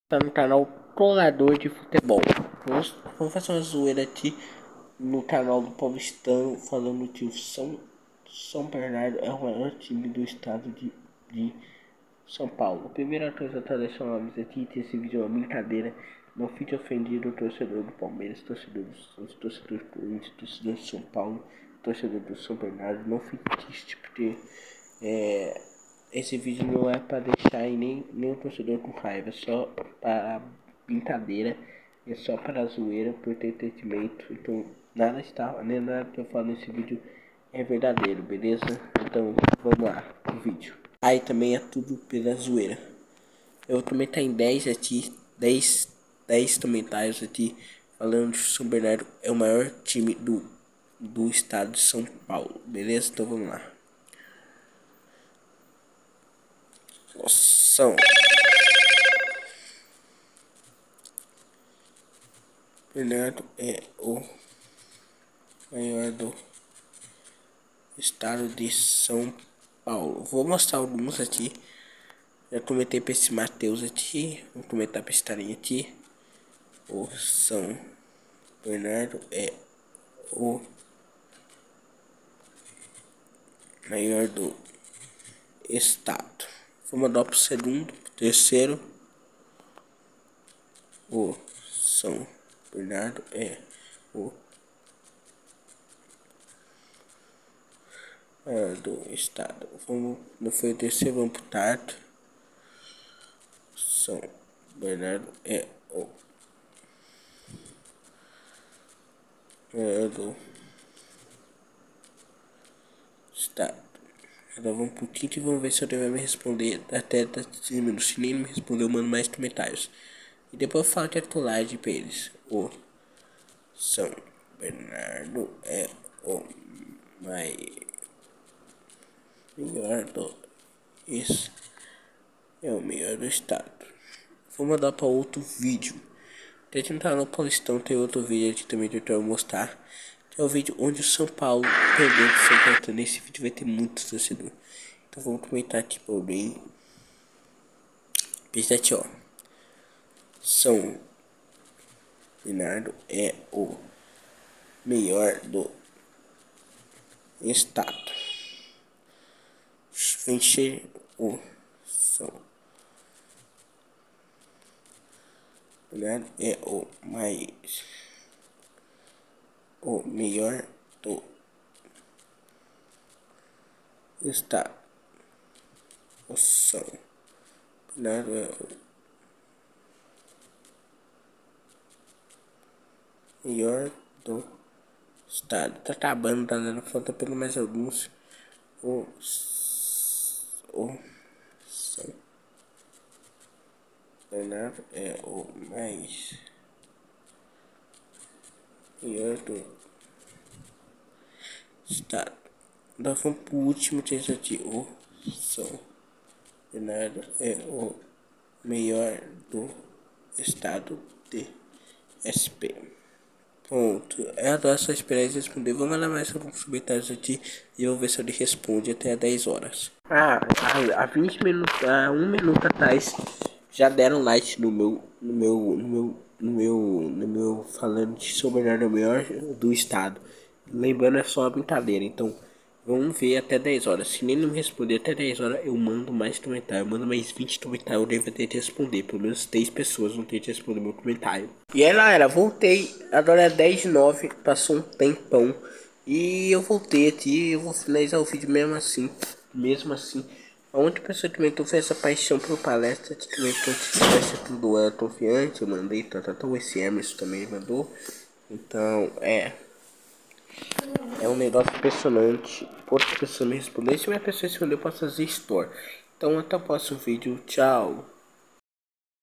Tá no canal Trollador de Futebol. Vamos fazer uma zoeira aqui no canal do Paulistano, falando que o São Bernardo é o maior time do estado de São Paulo. Primeira coisa, tá deixando uma aviso aqui que esse vídeo é uma brincadeira. Não fique ofendido, torcedor do Palmeiras, torcedor do Santos, torcedor do Corinthians, torcedor do São Paulo, torcedor do São Bernardo. Não fique triste, porque esse vídeo não é para deixar nem o torcedor com raiva, é só para brincadeira, é só para zoeira, por entretenimento. Então nada que eu falo nesse vídeo é verdadeiro, beleza? Então vamos lá, o vídeo. Aí também é tudo pela zoeira. Eu vou comentar em 10 aqui, 10 comentários aqui, falando que o São Bernardo é o maior time do estado de São Paulo, beleza? Então vamos lá. São Bernardo é o maior do estado de São Paulo. Vou mostrar alguns aqui. Já comentei para esse Matheus aqui. Vou comentar para esse carinha aqui. O São Bernardo é o maior do estado. Vou mandar para o segundo, terceiro. O São Bernardo é o maior do estado. Não foi o terceiro, vamos pro quarto. São Bernardo é o maior do estado. Agora vamos pro quinto e vamos ver se eu devo me responder até 15 minutos. Se nem me responder, eu mando mais comentários. E depois eu falo que é trollagem pra eles. O São Bernardo é o melhor do é o melhor do estado. Vou mandar para outro vídeo. Tente entrar no Paulistão, tem outro vídeo aqui também que eu quero mostrar. Que é o vídeo onde o São Paulo perdeu o São Caetano. Nesse vídeo vai ter muitos torcedores. Então vamos comentar aqui por bem. Pensa aqui, ó. São Bernardo é o melhor do estado. Vencer o São Bernardo é o melhor do estado. O São Bernardo é o melhor do estado. Tá acabando, tá dando falta pelo mais alguns. O São Bernardo é o melhor do estado. Nós vamos pro último texto aqui. O São Bernardo é o melhor do estado de SP. Ponto. Eu adoro sua experiência de responder. Vou mandar mais alguns comentários aqui e eu vou ver se ele responde até 10 horas. Há 20 minutos, há 1 minuto atrás, já deram like no meu falando de São Bernardo é o melhor do estado. Lembrando, é só uma brincadeira. Então, vamos ver até 10 horas. Se nem me responder até 10 horas, eu mando mais comentário. Eu mando mais 20 comentários. Eu devo ter que responder. Pelo menos 3 pessoas vão ter que responder meu comentário. E aí, galera, voltei. Agora é 10h09. Passou um tempão. E eu voltei aqui. Eu vou finalizar o vídeo mesmo assim. A única pessoa que comentou foi essa paixão por palestra. Que comentou que vai ser tudo confiante. Eu mandei. Esse Emerson também mandou. Então, é um negócio impressionante. Outra pessoa me respondeu. Se minha pessoa respondeu, eu posso fazer store. Então até o próximo vídeo. Tchau.